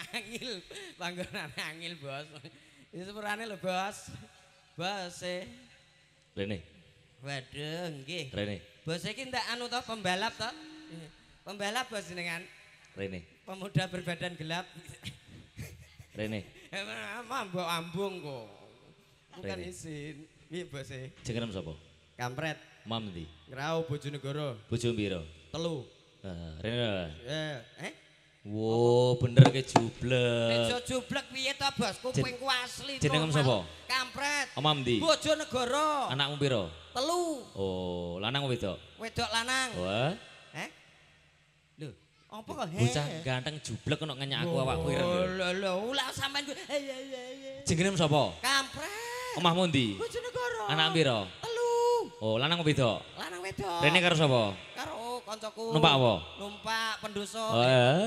Angil, panggonane angil, Bos. Iki sepurane lho, Bos. Bos e. Rene. Waduh, nggih. Rene. Bos iki ndak anu to pembalap to? Pembalap bos jenengan. Rene. Pemuda berbadan gelap. Rene. Mbok ambung kok. Bukan Rene. isin. Piye bos e? Jenengan sapa? Kampret. Mam ndi? Ngrau Bojonegoro. Bojo piro? 3. Rene. Oh. Wo, bener ke jublek. Nek jublek piye to, Bos? Kupingku asli to. Jenengmu sapa? Kampret. Mam ndi? Bojonegoro. Anakmu piro? 3. Oh, lanang apa wedok? Wedok lanang. Wah, Lho, apa kok bocah ganteng jublek kena ngenyak aku awakku ireng. Lho, ulah sampean ku. Jenengmu sapa? Kampret. Omahmu ndi? Bojonegoro. Anak piro? 3. Oh, lanang apa wedok? Lanang wedok. Rene karo sapa? Karo kancaku. Numpak apa? Numpak pendoso. Oh,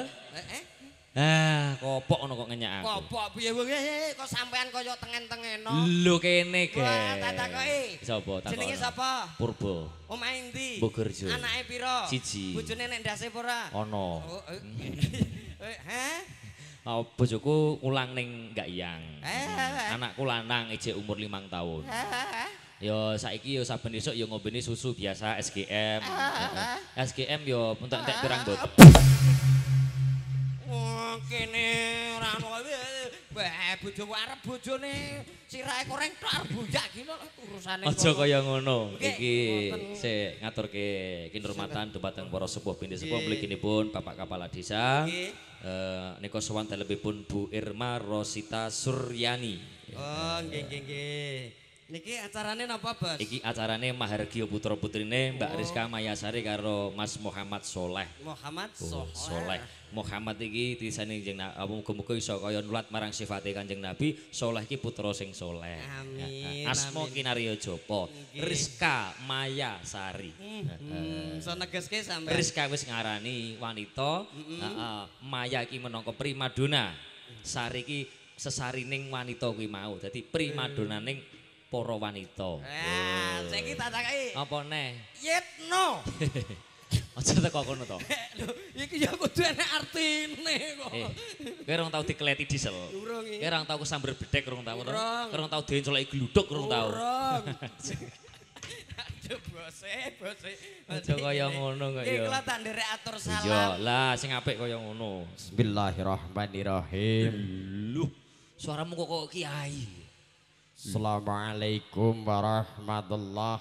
Eh? kopok ngono kok ngenyak aku. Kopok piye wong kok sampean kaya tengen-tengeno. Lho kene, Ge. Wah, tak takoki. Sapa takon? Jenenge sapa? Purbo. Omahe ndi? Bogerjo. Anake pira? 1. Bojone nek ndase apa ora? Ono. Oh, heh? Bojoku ulang ning Gak Iyang. Eh. Anakku lanang ijek umur 5 tahun. Yo saiki yo saben esuk yo ngombene susu biasa SGM. SGM yo entek-entek pirang botol. Oh, kene ora ono bojoku arep bojone sirahe koreng tok arep buyak ki lho urusane. Aja kaya ngono. Nggih, Iki ngoten. sik ngaturke kinurmatan dumateng para sepuh bini sepuh mliginipun Bapak Kepala Desa. Nggih. Nika sowan telebipun Bu Irma Rosita Suryani. Oh, nggih. Niki acarane napa, Bos? Iki acarane Mahargya putra putrine Mbak Rizka Mayasari karo Mas Muhammad Soleh. Muhammad Soleh. Muhammad iki disane Kanjeng muga-muga iso kaya nulat marang sifate Kanjeng Nabi. Soleh iki putra sing soleh. Amin. Asma Kinarya Japa. Rizka Mayasari. So negeske sampean. Rizka wis ngarani wanita, Maya iki minangka primadona. Sari iki sesarining wanita kuwi mau. Dadi primadonaning para wanita. Saiki tak takoki. Apa neh? Yetno. Aja teko kono to. Lho, iki ya kudu enek artine kok. Kowe rong tau dikleti diesel. Urung iki. Kowe rong tau kesamber bedhek rong tau. Urung. Kowe rong tau diencoleki gluduk rong tau. Urung. Aduh, bose. Aja kaya ngono kok ya. Iki kula tak nderek atur Iya, salam. lah sing apik kaya ngono. Bismillahirrahmanirrahim. Luh, suaramu kok kiai. Assalamualaikum warahmatullahi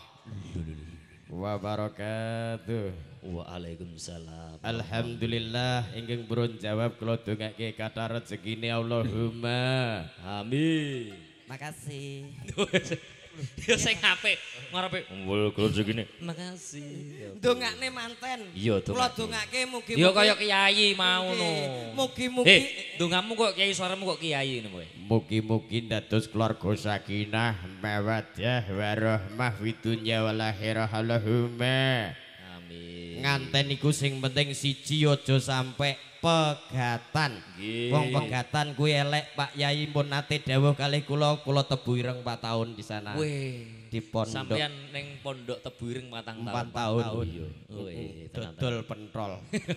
wabarakatuh. Waalaikumsalam. Alhamdulillah ingkang purun jawab kula dongake kathah rezekine Allahumma. Amin. Makasih. Ya sing apik ngarepe wul kula rezekine. Makasih. Dongakne manten. Iya, Kula dongake. dongake mugi Ya kaya kiai mau no. Mugi-mugi dongamu kok kiai suaramu kok kiai ngono kowe. Mugi-mugi dados keluarga sakinah mawaddah warahmah fid dunya wal akhirah Allahumma. Amin. Nganten iku sing penting siji aja sampe pegatan. Nggih. Wong pegatan kuwi elek Pak Yai pun nate dawuh kalih kula tebu ireng 4 tahun di sana. Weh. Di pondok Sampeyan ning pondok Tebu Ireng 4 tahun. 4 tahun. Iya. Weh, tenan. Dodol pentrol.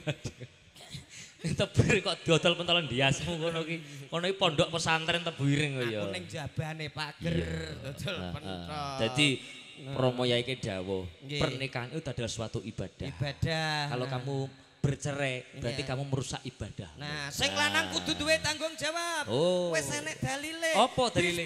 Tebu Ireng kok dodol pentolan diasmu kono ki. Kono iki pondok pesantren Tebu Ireng kok ya. aku ning jabane pager dodol pentol. Jadi Romo Yai ki dawuh, Nggih. pernikahan itu adalah suatu ibadah. Ibadah. Kalau kamu bercerai berarti Iya. kamu merusak ibadah. Nah, sing lanang kudu duwe tanggung jawab. Oh. Wis enek dalile. Apa dalile?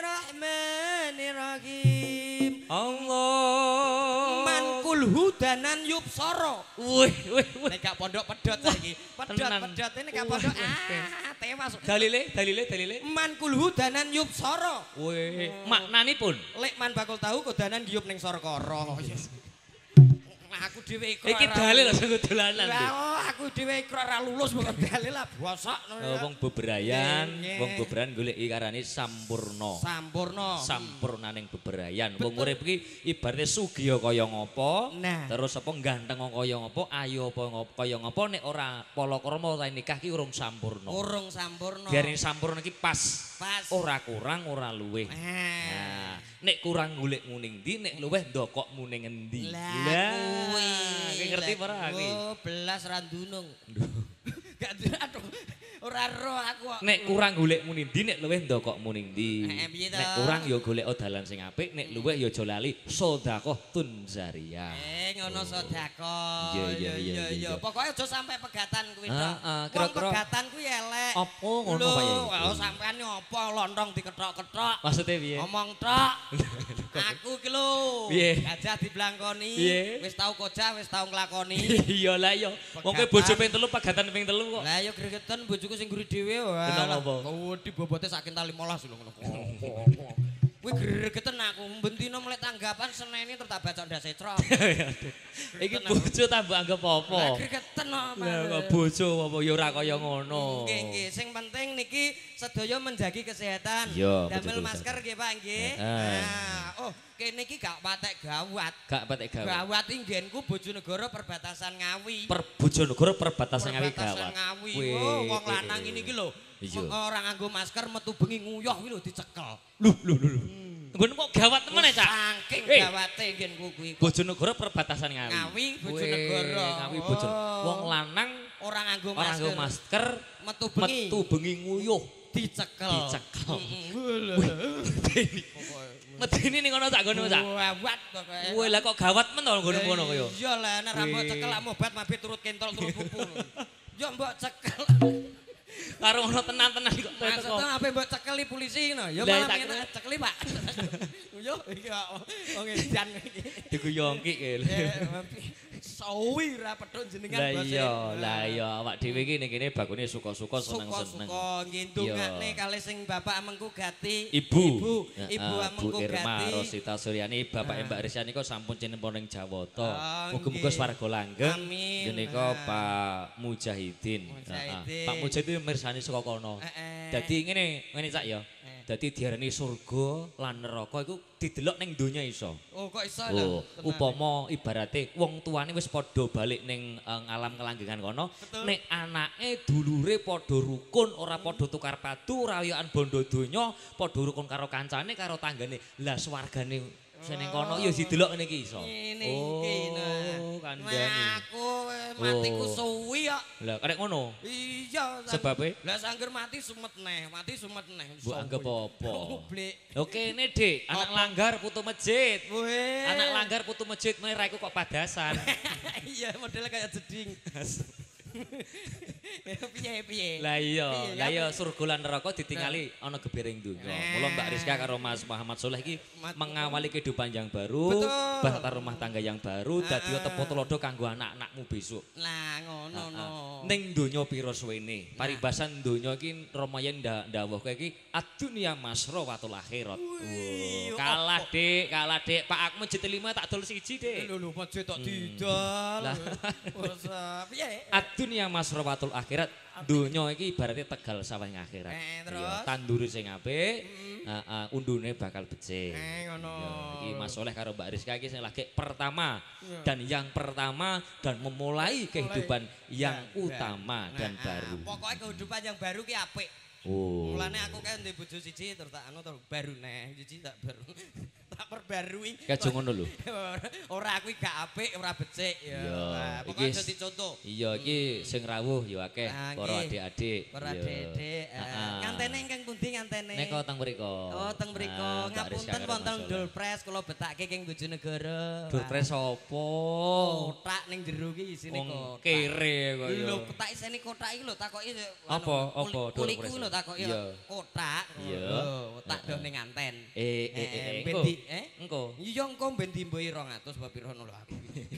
Bismillahirrahmanirrahim. Allah. Man kulhu danan yupsara. Wih. Nek gak pondok pedhot saiki. tenan. Pedhot ini gak pondok. Tewas. Dalile. Man kulhu danan yupsara. Wih, maknanipun. Lek man bakul tahu kodanan ngiyup ning Sarkara. Aku dhewe ikro. Iki dalil sing dolanan. Aku dhewe ikro ora lulus kok dalil lah bosok. Wong bebrayan, Nggih. wong bebrayan golek ikarane sampurna. Sampurna. Sampurnaning bebrayan. Wong urip iki ibarate sugih kaya ngapa, Nah. terus apa ganteng kaya ngapa, ayu apa kaya ngapa nek ora pala krama utawa nikah ki urung sampurna. Urung sampurna. Biarin sampurna iki pas. Pas. Ora kurang, ora luwih. Nah, nek kurang golek muning ndi, nek luwih ndokokmu ning endi. Lah kuwi. Kowe ngerti ora kuwi? Oh, belas ra dunung. Gak aduh. Ora roh aku kok. Nek kurang golekmu ndi nek luwih ndokokmu ning ndi. Piye to? Nek kurang ya golek dalan sing apik, nek luwih ya aja lali sedekah tunzaria. Ngono sedekah. Iya. Pokoke aja sampai pegatan kuwi tok. Heeh, Wong kira-kira pegatan kuwi elek. Apa ngono Pak Yai? Lho, sampean apa lontong diketok-ketok. Maksudnya piye? Ngomong tok. Aku ki lho. Piye? Gajah diblangkoni. Piye? Wis tau kocah, wis tau nglakoni. Iya lah ya. Wong kowe bojo ping 3 pegatan ping 3 kok. Lah ya gregeten bojoku sing guri dhewe wae. Kenapa apa? Wedi bobote sak kintal 15 lho ngono. Kuwi gregeten aku mbentino mulai tanggapan seneni terus tak baca ndas ecrok. Iki bojo tambah anggap apa? Lah gregeten kok. Lah bojo apa ya ora kaya ngono. Nggih, sing penting niki sedaya menjagi kesehatan. Iya, Damel betul, masker nggih Pak nggih. Heeh. Nah, kene iki gak patek gawat. Gak patek gawe. Gawat iki nggenku Bojonegoro perbatasan Ngawi. Bojonegoro perbatasan Ngawi Perbatasan gawat. Ngawi. Wih, Oh, wong lanang ini iki lho. Iya. Ora nganggo masker metu bengi nguyuh kuwi lho dicekel. Lho. Nggon kok gawat temen ya, Cak? Saking Hei. gawate nggenku kuwi. Bojonegoro perbatasan Ngawi. Ngawi, Bojonegoro. Wih, Ngawi Bojonegoro. Oh. Wong lanang Ora nganggo ora nganggo masker metu bengi. metu bengi nguyuh. Dicekel. Medeni ning ngono sak ngono, Cak. Gawat pokoke. Wih, lah kok gawat men to nggon ngono kaya. Iya lah, nek ra mbok cekel lak mobat mabit turut kentol turut pupu. Yo mbok cekel. Karo ono tenan-tenan kok teko. Maksudnya apa mbok cekeli polisi ngono. Ya Lah, malah tak pengen kira- cekeli, Pak. Yo iki kok wong edan iki. Diguyongki kene. Sawi ra pedhot jenengan bos. Lah iya awak dhewe iki ning kene bakune suka-suka seneng-seneng. Suka nggih ndongakne kalih sing bapak mengku gati. Ibu Ibu mengku Irma gati. Rosita Suryani bapak Mbak Risyani kok sampun cinempon ning Jawata. Oh, Muga-muga nggih. swarga langgeng. Amin. Menika Pak Mujahidin. Mujahidin. Pak Mujahidin mirsani saka kono. Dadi ngene Cak ya. Dadi diarani surga lan neraka iku didelok ning donya iso. Oh kok iso Oh, lho. upama ibarate wong tuane wis padha balik ning alam kelanggengan kono, Betul. nek anake dulure padha rukun, ora padha tukar padu, rayokan bondo donya, padha rukun karo kancane, karo tanggane. Lah swargane seneng kono ya didelok ngene iki iso. Ngene iki nah. Kandhani. Nah, aku matiku Oh. suwi kok. Lah karek ngono. Iya. Sebabe? Lah sangger mati sumet neh, Mbok anggap apa? Goblek. Oke, ini Dik, anak langgar putu masjid. Weh. Anak langgar putu masjid, mulai raiku kok padasan. Iya, modelnya kayak jeding. Piye. Lah iya, Piye, lah iya apa? surga lan neraka ditingali ana gebering donya. Nah. Mula Mbak Rizka karo Mas Muhammad Soleh iki Mat- mengawali kehidupan yang baru, Betul. bahasa rumah tangga yang baru, dadi tepo tulodo kanggo anak-anakmu besok. Lah ngono no. Ning donya pira suwene? Paribasan donya iki Ramayan ndawuhke iki ad-dunya masrawatul akhirat. Wih, Kalah Dik, Pak aku masjid 5 tak dol siji Dik. Lho masjid tok didol. Lah. Wes piye? Ad-dunya masrawatul akhirat. Donya iki ibaratnya tegal sawah ing akhirat. Terus? Iya, tandure sing apik, undune bakal becik. Ngono. Ya, iki Mas Soleh karo Mbak Rizka iki sing lagi pertama Iya. dan yang pertama dan memulai kehidupan yang utama dan Nah, baru. Pokoknya kehidupan yang baru ki apik. Oh. Mulane aku kan ndek bojo siji terus tak anu terus baru neh, siji tak baru. Tak perbarui. Kayak aja ngono lho. Ora aku gak apik, ora becik ya. Iya, Nah, iki pokoknya dadi contoh. Iya, iki sing rawuh ya akeh Ah, para nggih. adik-adik. Para Iya. adik-adik. Heeh. Ngantene ingkang pundi ngantene? Nek kok teng mriko. Oh, teng mriko. Ah, Mbak Rizka Ngapunten karo wonten Mas Soleh. Dolpres kula betake king Bojonegoro. Dolpres sapa? Kotak ning jero ki isine Wong kotak. kere kaya. Lho, kotak isine kotak iki lho takoki Apa? Apa, Kuliku Dolpres? lho takoki Iya. kotak. Iya. Lho, kotak do ning anten. Engko. Bendi, Engko. Iya engko ben dimboi 200 apa pira ngono lho aku.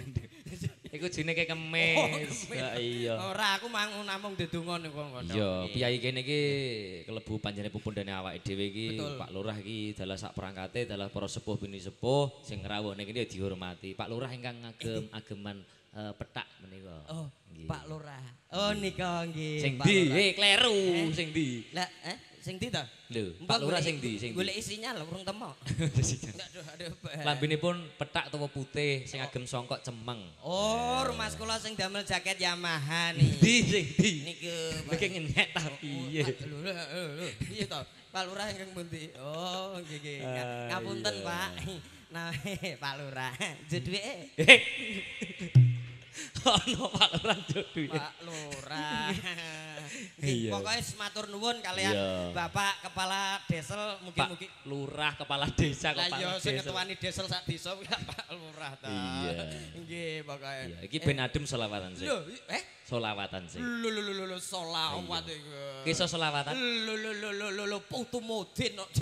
Iku jenenge kemis. kemis. Ya, iya. Ora aku namung dedonga ning kono. Iya, piyai kene iki kelebu panjene pupundane awake dhewe iki, Betul. Pak Lurah iki dalah sak perangkate, dalah para sepuh bini sepuh sing rawuh niki ya dihormati. Pak Lurah ingkang ageman petak menika. Oh, Nggih. Pak Lurah. Oh nika nggih. Sing Pak ndi? Lurah. Kleru, sing ndi? Lah, sing ndi to? Lho, Pak Lurah sing ndi? Sing ndi? Golek sinyal urung temo. Aduh. Lambinipun petak utawa putih sing agem songkok cemeng. Oh, rumah sekolah sing damel jaket Yamaha nih. Ndi sing ndi? Niku. Niki ngenek ta piye? Lho, piye to? Pak Lurah ingkang pundi? Oh, nggih. Ah, Ngapunten, iya. Pak. Nah, Pak Lurah. Jedhuke. Ono Pak Lurah duwe. Pak Lurah. Iya. Pokoknya matur nuwun kalian Iya. Bapak Kepala Desel Pak mugi-mugi. Lurah kepala desa Lah kepala iya sing desa. ngetuani Desel sak desa kuwi Pak Lurah ta. Iya. Nggih pokoke. Iya, iki ben adem selawatan sih. Lho, Solawatan sih. lho selawat iku. Kisah solawatan. Lho putu mudin kok,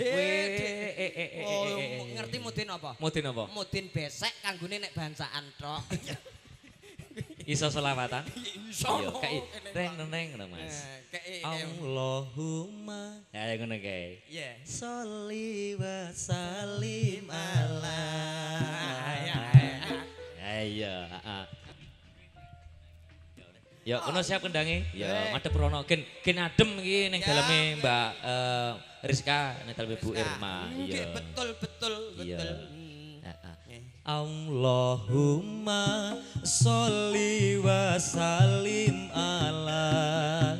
Weh, ngerti mudin apa? Mudin apa? Mudin besek kanggone nek bansaan tok. Iso selawatan? Iso. Iya, kayak neng ngono Mas. Allahumma. Ya ngono kae. Iya. Sholli wa sallim ala. Ayo, heeh. Ya, kono siap kendange. Ya, madhep rono gen adem iki ning daleme Mbak Rizka ning daleme Bu Irma. Nggih, Iya. betul. Iya. Allahumma sholli wa sallim ala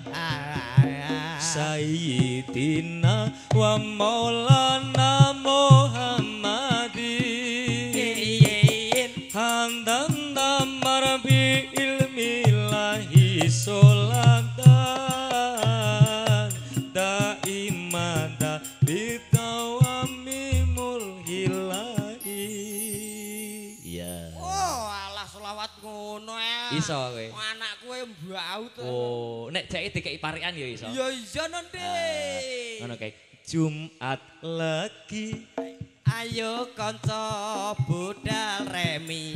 Sayyidina wa maulana Muhammadin hamdan damar bi ilmillahi sholatan daimata bitawami mulhilahi. Iya. Oh, alah selawat ngono ya. Iso kowe. Anak kowe mbau to. Oh, nek jake dikeki parikan ya iso. Ya iya nonde. Ngono kae. Jumat lagi. Ayo kanca budal remi.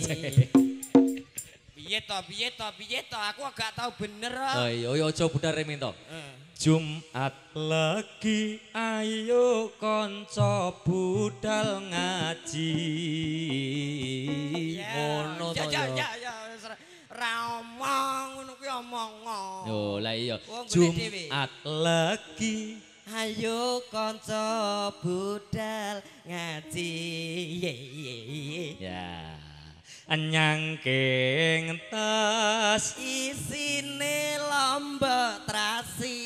Piye to, aku gak tahu bener. Oh iya, aja budal remi to. Jumat lagi ayo kanca budal ngaji. Ngono to ya. Ya, ra omong ngono kuwi omong. Yo, lah iya. Wong golek dhewe. Jumat lagi Ayo kanca budal ngaji. ya. Nyangking tas Isine lombok trasi.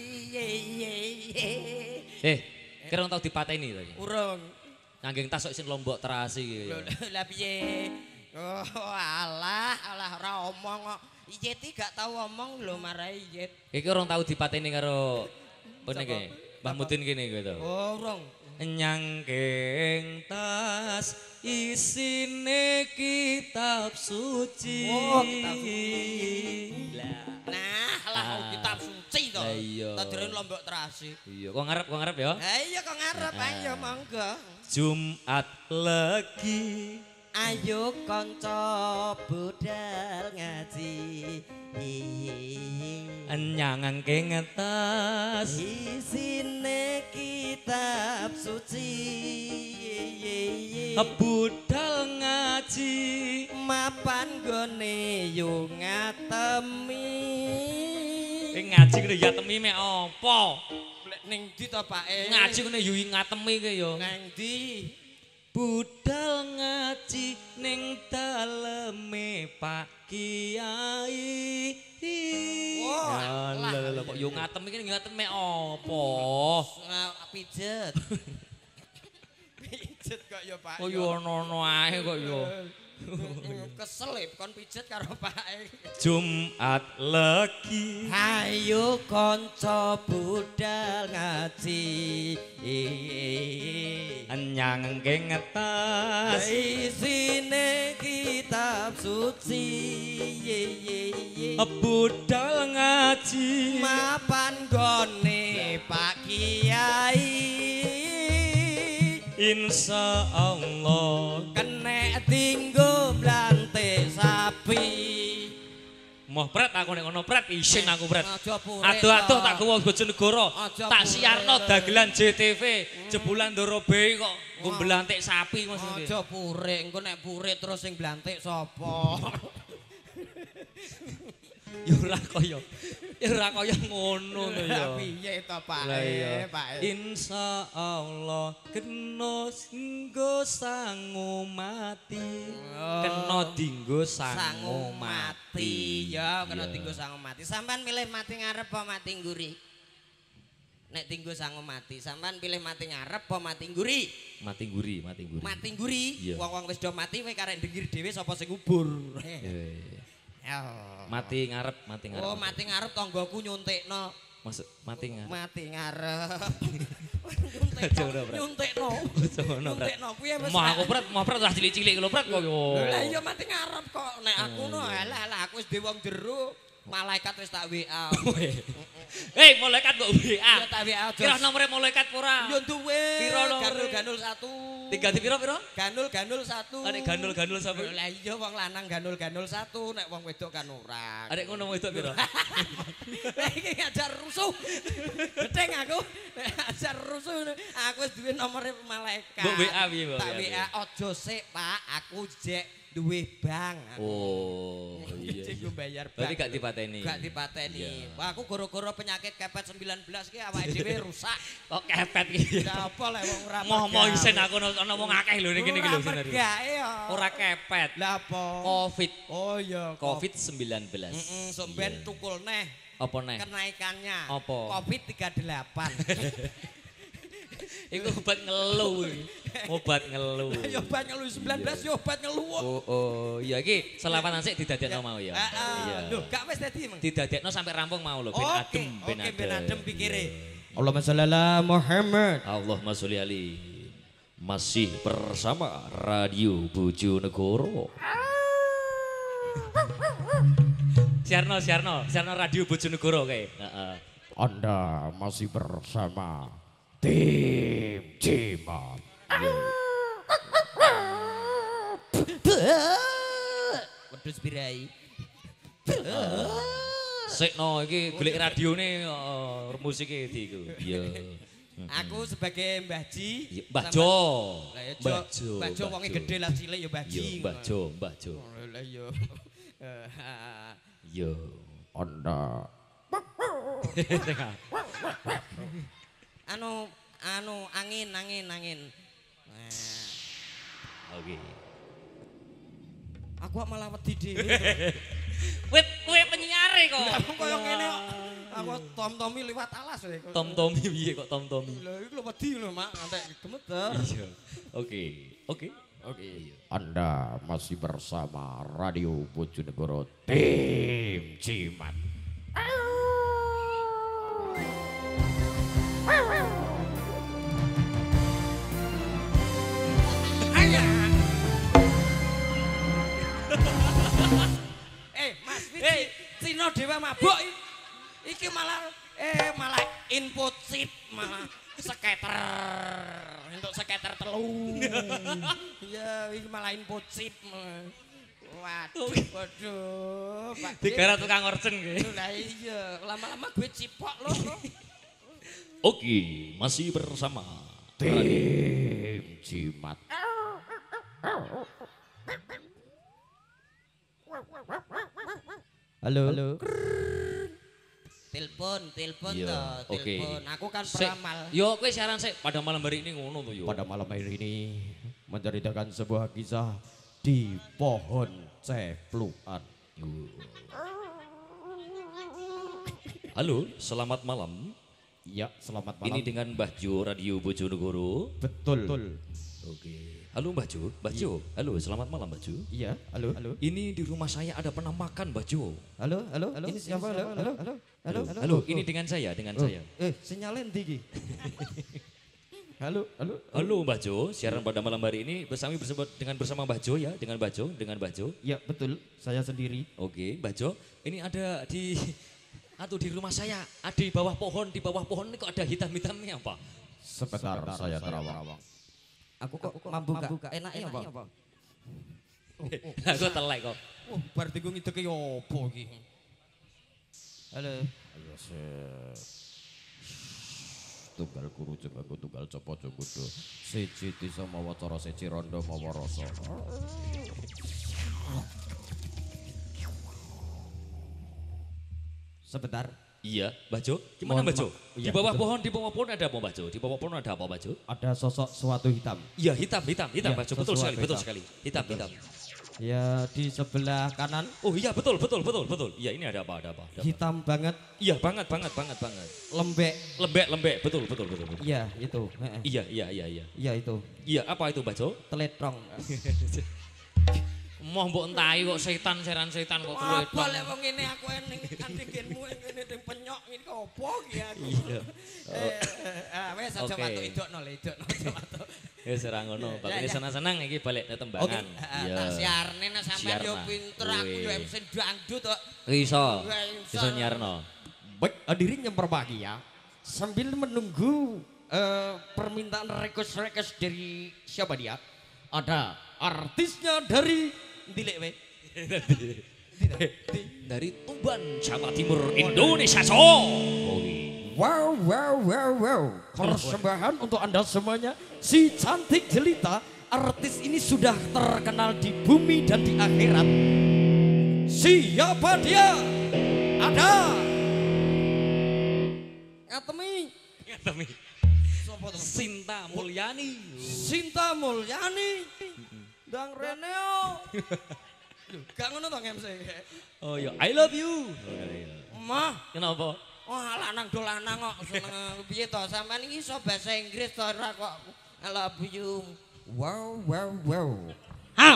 kira tau dipateni to iki. Urung. Nyangking tas kok isin lombok terasi iki. Lah piye? Oh, alah ora omong kok. Iyet gak tau omong lho marai Iyet. Iki orang tau dipateni karo pene iki. Mbah Mudin kene iki to. Oh, urung. Nyangking tas isine kitab suci. Oh, kitab suci. Lah, kitab suci to. Lah iya. Tak dereng lombok terasi. Iya, kok ngarep ya? Ha iya kok ngarep ayo monggo. Jumat lagi Ayo kanca budal ngaji. nyangking tas Isine kitab suci. budal ngaji Mapan gone yo ngatemi. ngaji kuwi ya temi mek apa? Ning ndi to Pak? Ngaji kuwi yo ngatemi ki yo. Nang ndi? Budal ngaji ning daleme Pak Kiai. Wah, lho kok yo ngatem iki ngatem mek apa? Pijet. Pijet kok ya Pak. Kok yo ono ae kok yo. Kesel kon pijet karo Pak. Jumat legi Ayo kanca budal ngaji. nyangking tas Isine kitab suci. budal ngaji Mapan gone Pak Kiai. insya Allah Kenek tinggo blante sapi. moh pret aku nek ngono pret isin aku pret Aja purik. aduh tak gawa Bojonegoro Aja tak purik siarno to. dagelan JTV jebulan Ndorobei kok nggo mblantik sapi Mas iki. Aja purik, engko nek purik terus sing blantik sapa? Ya ora kaya ngono to ya. Piye to Pak? Lah iya. Pak. Insyaallah kena dinggo sangu mati. Kena dinggo sangu mati. Ya, kena Iya. dinggo sangu mati. Sampean milih mati ngarep apa mati ngguri? Nek dinggo sangu mati, sampean pilih mati ngarep apa mati ngguri? Mati guri. Mati ngguri. Iya. Wong-wong wis do mati kowe karek ndengir dhewe sapa sing ngubur. Iya. Mati ngarep, mati ngarep. Oh, mati ngarep tanggoku nyuntikno. Maksud mati ngarep. Mati ngarep. Nyuntikno. Nyuntikno kuwi wis. Mau pret lah cilik-cilik lho pret kok yo. Lah iya mati ngarep kok nek aku no alah aku wis dhewe wong jero. Malaikat wis tak WA. Hei, malaikat kok WA. Ya tak WA. Kira nomere malaikat ora? Yo duwe. Piro nomere? Ganul 1. Tiga piro? Ganul 1. Adek ganul sampe. Lah iya wong lanang ganul 1 nek wong wedok kan ora. Adek ngono wedok piro? Lah iki ngajar rusuh. Gedeng aku. Ngajar rusuh. Aku wis duwe nomere malaikat. Mbok WA piye, Mbok? Tak WA aja sik, Pak. Aku jek duwe bank. Oh, iya. Cek bayar bank. Berarti gak dipateni. Gak dipateni. Wah, aku gara-gara penyakit kepet 19 ki awake dhewe rusak. Kok kepet iki? Ya apa lek wong ora. Moh isen aku ana wong akeh lho ning kene iki lho sebenarnya. Ora Ora kepet. Lah apa? Covid. Oh iya, Covid-19. Sok ben tukul neh. Apa neh? Kenaikannya. Apa? Covid 38. Iku obat ngeluh iki. Obat ngeluh. Ya obat ngeluh 19 ya obat ngeluh. Oh, iya iki selawatan sik didadekno mau ya. Iya. Lho, gak wis dadi, Mang. Didadekno sampai rampung mau lho, ben adem, ben adem. Ben adem pikire. Allahumma sholli ala Muhammad. Allahumma sholli ali. Masih bersama Radio Bojonegoro. Siarno Radio Bojonegoro kae. Heeh. Anda masih bersama Tim Cimat. Wedhus birai. Sekno iki golek radione musike di iku. Iya. Aku sebagai Mbah Ji. Mbah Jo. Lah ya Mbah Jo wonge gedhe lah cilik ya Mbah Ji. Mbah Jo. Lah iya. Yo. Anda Anu angin. Oke. Aku malah wedi dhewe. Kowe penyiare kok. Aku koyo ngene kok. Aku tom-tomi liwat alas kowe. Tom-tomi piye kok tom-tomi? Lha iku lho wedi lho, Mak, antek gemeter. Iya. Oke. Anda masih bersama Radio Bojonegoro Tim Cimat. Mas Widi, Cina Dewa mabuk iki malah input chip malah skater. Untuk skater 3. Iya, iki malah input chip. Waduh, Pak. Digara tukang orcen kowe. Lah iya, lama-lama gue cipok loh. Oke, masih bersama Tim Cimat. Halo. Telepon Iya, toh, oke. telepon. Aku kan Sik, peramal. Yo kowe siaran sik pada malam hari ini ngono to yo. Pada malam hari ini menceritakan sebuah kisah di pohon ceplukan. Halo, selamat malam. Ya, selamat malam. Ini dengan Mbah Jo Radio Bojonegoro. Betul. Oke. Halo Mbah Jo. Halo, selamat malam Mbah Jo. Iya, halo. Ini di rumah saya ada penampakan Mbah Jo. Halo. Ini siapa? Halo, ini dengan saya. Sinyalnya ndi iki? Halo. Halo Mbah Jo, siaran pada malam hari ini bersama Mbah Jo ya, dengan Mbah Jo. Ya, betul. Saya sendiri. Oke, Mbah Jo, ini ada di rumah saya, ada di bawah pohon ini kok ada hitam-hitamnya apa? Sebentar saya terawang. Aku kok mampu gak? Enaknya apa? Aku telek kok. Berarti gue ngideke opo iki? Halo. Ayo tunggal guru jenggaku tunggal copo jogodo siji disa mawa cara siji rondo mawa rasa. Sebentar. Iya, Mbah Jo. Gimana Mbah Jo? Di Iya, bawah betul. pohon ada apa Mbah Jo? Di bawah pohon ada apa Mbah Jo? Ada sosok suatu hitam. Iya, hitam Iya, Mbah Jo. Betul sesuatu sekali. Hitam. Ya di sebelah kanan Oh iya, betul. Iya, ini ada apa? hitam banget, Iya, banget. lembek. Lembek, betul. Iya, itu. Iya. Iya, itu. Iya, apa itu Mbah Jo? Teletrong. Moh mbok entahi kok setan kok kowe. Apa lek wong ngene aku ning antigenmu ngene ning penyok iki opo iki aku. Iya. Wes aja matuk idokno le idokno aja matuk. Wis ora ngono, bakune senang-senang iki balik ke tembangan. Iya. Tak siarne nek sampean yo pinter aku yo MC dangdut kok. Iso nyiarno. Baik, hadirin yang berbahagia, sambil menunggu permintaan request dari siapa dia? Ada artisnya dari Dilek we. Dari Tuban, Jawa Timur, Indonesia so. Wow. Persembahan untuk Anda semuanya. Si cantik jelita, artis ini sudah terkenal di bumi dan di akhirat. Siapa dia? Ada. Ngatemi. Sinta Mulyani. Sinta Mulyani. Dang Reneo. Gak ngono to MC. Oh ya, I love you. Mah, Kenapa? wah lanang do lanang kok seneng piye to sampean iki iso bahasa Inggris to ora kok. I love you. Wow. Hah?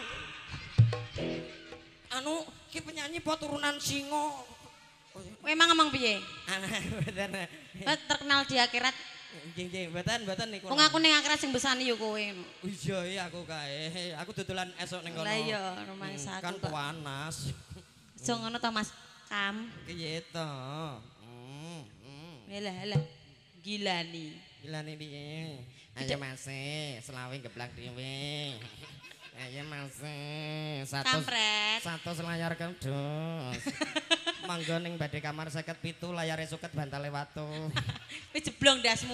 Anu, ki penyanyi po turunan singo. Kowe emang ngomong piye? Mboten. Kowe terkenal di akhirat. Nggih, mboten niku. Wong aku ning akhirat sing besani ya kowe. Iya aku kae. Aku dodolan esuk ning kono. Lah iya, rumangsa Kan aku kok. panas. Aja ngono to Mas Kam. Piye to? Lah. Gilani. Gilane piye? Ayo Mas, selawe geblak dhewe. Ayo Mas, Kampret. satu selayar kedus. Mangga ning badhe kamar 57 layare suket bantale watu. Wis jeblong ndasmu.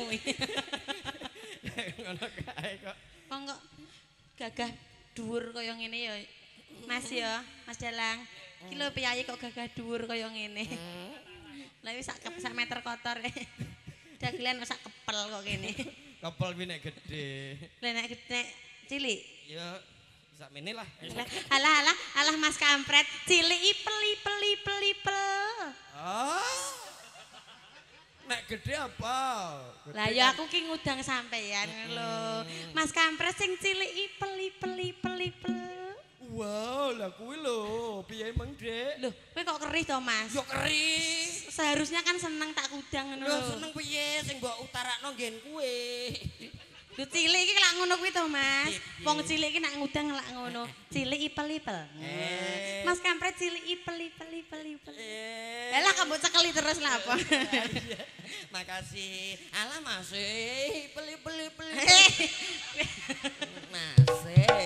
Ngono kae kok. Kok kok gagah dhuwur kaya ngene ya. Mas ya, Mas Dalang. Ki lho piyayi kok gagah dhuwur kaya ngene. Lah wis sak meter kotor. Dagelan sak kepel kok kene. Kepel kuwi nek gedhe. Lah nek cilik. Ya sak mene lah. Alah Mas Kampret, cilik ipel. Ah. Nek gedhe apa? Lah ya aku ki ngudang sampeyan lho. Mas Kampret sing cilik ipel. Wow, lah kuwi lho, piye emang, Dek? Loh, kowe kok kerih to, Mas? Yo keris. Seharusnya kan seneng tak kudang ngono Lho lho. seneng piye sing mbok utarakno nggen kuwe. Lho cilik iki lak ngono kuwi to, Mas. Wong cilik iki nak ngudang lak ngono. Cilik ipel. Mas Kampret cilik ipel. Lah kok mbok cekeli terus lah apa? Makasih. Alah Mas, peli. Mas.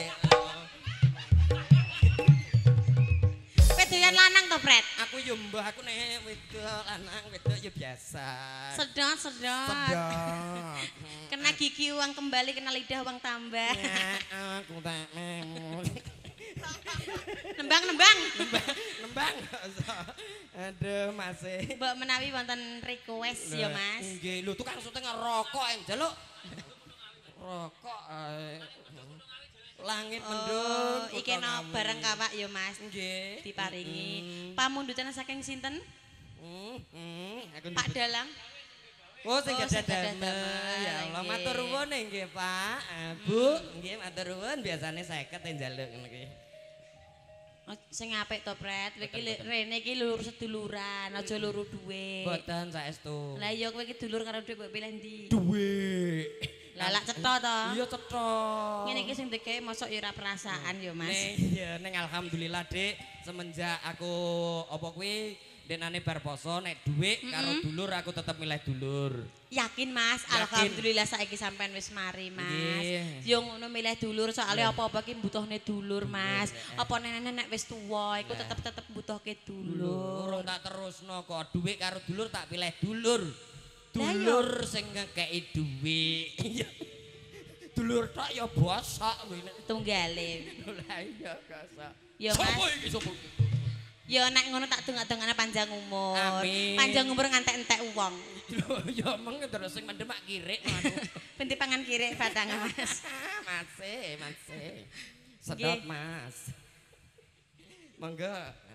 Wedoyan lanang to, Pret? Aku yo mbah aku nek wedok lanang wedok ya biasa. Sedot. Sedot. Kena gigi uang kembali, kena lidah uang tambah. Ya, aku tak mau. Nembang. Nembang. Aduh, Mas. Mbok menawi wonten request ya, Mas. Nggih, lho tukang syuting ngerokok njaluk. Rokok ae. Langit mendung. Iki no bareng kawak ya, Mas. Nggih. Diparingi. Pamundutan saking sinten? Aku Pak Dalang. Oh, sing gadah gadah damel. damel, Ya Allah, nggih. matur nuwun nggih, Pak. Bu, nggih matur nuwun biasane 50 njaluk ngono ki. Sing apik to, Pret. Kowe iki rene iki lur seduluran, aja luru duwe. Mboten saestu. Lah iya kowe iki dulur karo dhuwit mbok pilih ndi? Duwe. Lah lak cetha to. Iya cetha. Ngene iki sing dikehe mosok ya ora perasaan ya, Mas. Ning alhamdulillah, Dik, semenjak aku apa kuwi denane bar poso nek dhuwit karo dulur aku tetep milih dulur. Yakin, Mas? Yakin. Alhamdulillah saiki sampean wis mari, Mas. Nggih. Yo ngono milih dulur soalnya apa-apa ki mbutuhne dulur, Mas. Apa nenek-nenek wis tuwa iku tetep butuhke dulur. Urung tak terusno kok dhuwit karo dulur tak pilih dulur. Lah, Dulur sing ngekeki dhuwit. Dulur tok ya bosok kuwi. Tunggale. Lah iya bosok. Yo, Sopo Mas. iki sopo? Yo nek ngono tak dongak-dongane panjang umur. Amin. Panjang umur ngantek-entek wong. Ya meng terus sing mendem mak kirik anu. Benti pangan kirik batang, Mas. Mas. Sedot, Mas. Monggo.